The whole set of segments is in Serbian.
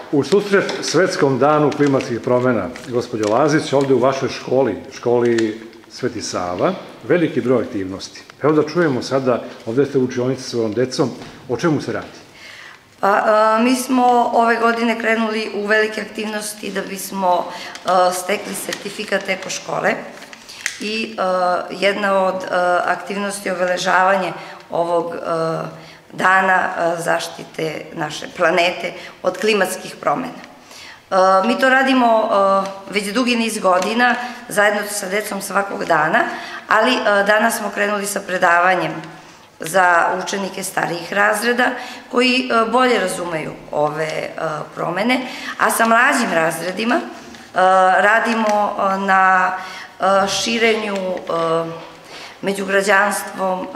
U susret Svetskom danu klimatskih promjena, gospođo Lazić, ovde u vašoj školi Sveti Sava, veliki broj aktivnosti. Evo da čujemo sada, ovde ste u učionici sa svojom decom, o čemu se radi? Mi smo ove godine krenuli u velike aktivnosti da bismo stekli sertifikat eko škole i jedna od aktivnosti je obeležavanje ovog dana zaštite naše planete od klimatskih promjena. Mi to radimo već dugi niz godina, zajedno sa decom svakog dana, ali danas smo krenuli sa predavanjem za učenike starijih razreda koji bolje razumeju ove promjene, a sa mlađim razredima radimo na širenju među građanstvom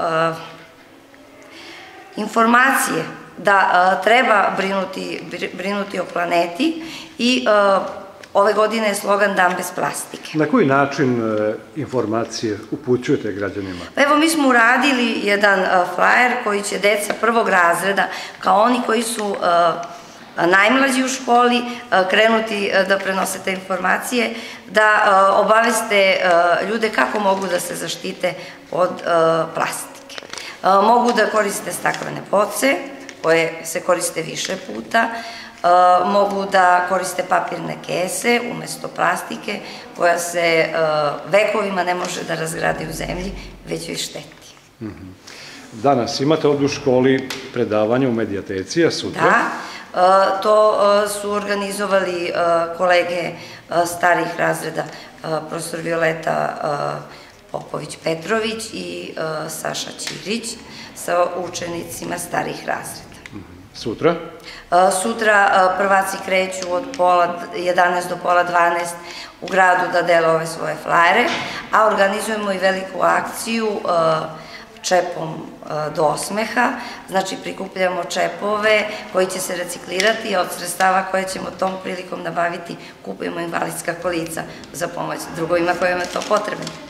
informacije da treba brinuti o planeti i ove godine je slogan Dan bez plastike. Na koji način informacije upućujete građanima? Evo, mi smo uradili jedan flajer koji će deca prvog razreda, kao oni koji su najmlađi u školi, krenuti da prenose te informacije, da obaveste ljude kako mogu da se zaštite od plastike. Mogu da koriste staklene boce, koje se koriste više puta, mogu da koriste papirne kese umesto plastike, koja se vekovima ne može da razgradi u zemlji, već joj šteti. Danas imate ovdje u školi predavanje u medijateci, a sutra? Da, to su organizovali kolege starijih razreda, profesor Violeta Popović-Petrović i Saša Ćirić sa učenicima starijih razreda. Sutra? Sutra prvaci kreću od pola 11 do pola 12 u gradu da dele ove svoje flajere, a organizujemo i veliku akciju čepom do osmeha, znači prikupljamo čepove koji će se reciklirati, a od sredstava koje ćemo tom prilikom nabaviti kupujemo invalidska kolica za pomoć drugovima kojima je to potrebno.